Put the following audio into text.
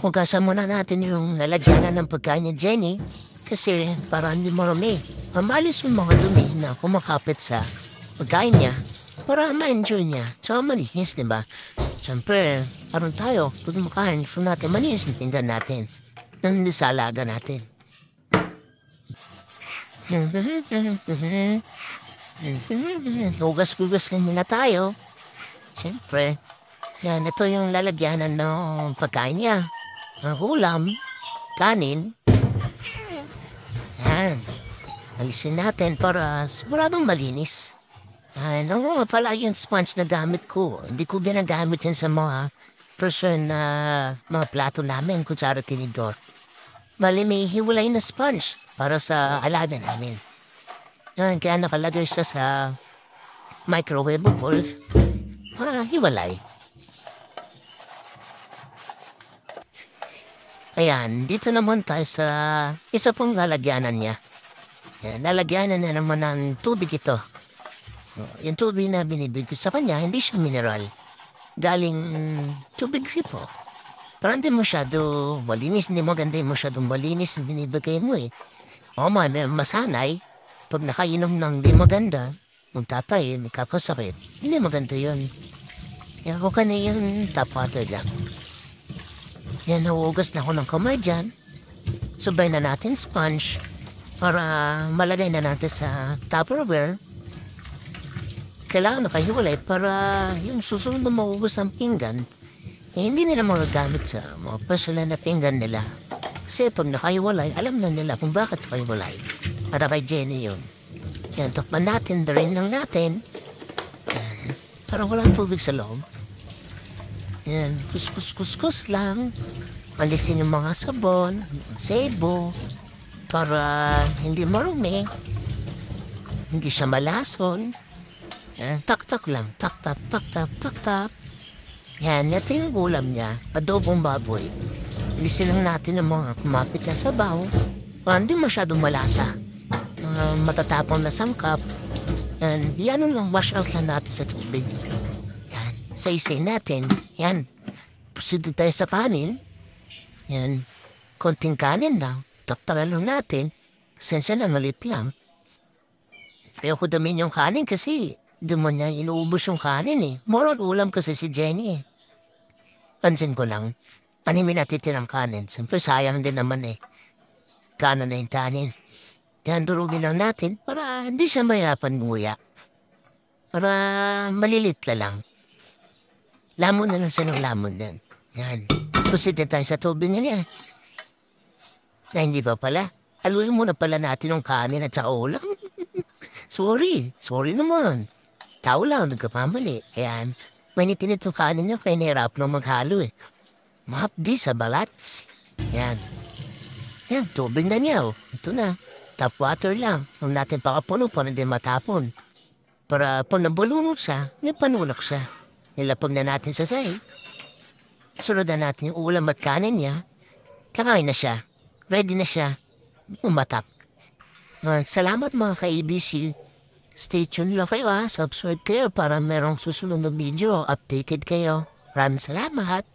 Hugasan muna natin yung lalagyanan ng pagkain ni Jenny kasi para hindi marumi. Mamalis yung mga dumi na kumakapit sa pagkain niya para ma-enjoy niya. So, malinis, di ba? Siyempre, parang tayo, pag makain, gusto natin malinis yung pinggan natin nang hindi sa alaga natin. Hugas-hugas na nila tayo. Siyempre, yan, ito yung lalagyanan ng pagkain niya. Ang ulam, kanin. Yan. Alisin natin para siguradong malinis. Ano pala yung sponge na gamit ko. Hindi ko ginagamit yan sa mga person na mga plato namin, kutsara tinidor. Mali may hiwalay na sponge para sa alaga namin. Yan, kaya nakalagay siya sa microwavable para hiwalay. Ayan, dito naman tayo sa isa pong lalagyanan niya. Ayan, lalagyanan na naman ng tubig ito. Yung tubig na binibig ko sa kanya, hindi siya mineral. Galing tubig po. Parang hindi masyado malinis, hindi maganda yung masyadong malinis yung binibigay mo eh. O masanay, pag nakainom ng hindi maganda, magtatay, magkakasakit. Hindi maganda yun. Kaya ako kanina yung tap water lang. Yan, nauugas na ako ng kamay dyan. Subay na natin sponge para malagay na natin sa Tupperware. Kailangan nakahiwalay para yung susunod na mauugas ng pinggan, hindi nila magagamit sa mga personal na pinggan nila. Kasi pag nakahiwalay, alam na nila kung bakit nakahiwalay. Para kay Jenny yun. Yan, takpan natin, drain lang natin. Yan, para walang tubig sa loob. Yan, kus lang. Alisin yung mga sabon, sebo, para hindi marumi. Hindi siya malason. Yan, tak-tak lang. Tak-tak, tak-tak, tak-tak. Yan, ito yung ulam niya. Adobong baboy. Alisin lang natin yung mga kumapit na sabaw. Hindi masyadong malasa. Matatapon na sangkap. Yan, yan lang, wash out lang natin sa tubig. Say natin. Yan. Proceed tayo sa kanin. Yan. Konting kanin lang. Taktalan lang natin. Sensya na malit lang. Ayaw ko damin yung kanin kasi di mo niya inuubos yung kanin eh. Moron ulam kasi si Jenny eh. Pansin ko lang. Animin natitirang kanin. Siyempre sayang din naman eh. Kanan na yung kanin. Yan, durugin lang natin para hindi siya mahirapan nguya. Para malilit lang. Lamon na lang siya ng lamon din. Yan. Proceed na tayo sa tubig niya. Na hindi pa pala. Haluin muna pala natin yung kanin at sa ulam. Sorry naman. Tao lang, nagkapamali. Ayan. Mainitin itong kanin niya kaya nahirap nang maghalo eh. Mahapdi sa balats. Yan. Yan, tubig na niya oh. Ito na. Tap water lang. Huwag natin pakapuno para hindi matapon. Para pag nabulunod siya, may panulak siya. Nilapag na natin sa sahig. Sunod na natin yung ulam at kanin niya. Kakain na siya. Ready na siya. Umatak. Salamat mga ka-ABC. Stay tuned lang kayo ha. Subscribe kayo para merong susunod na video. Updated kayo. Maraming salamat.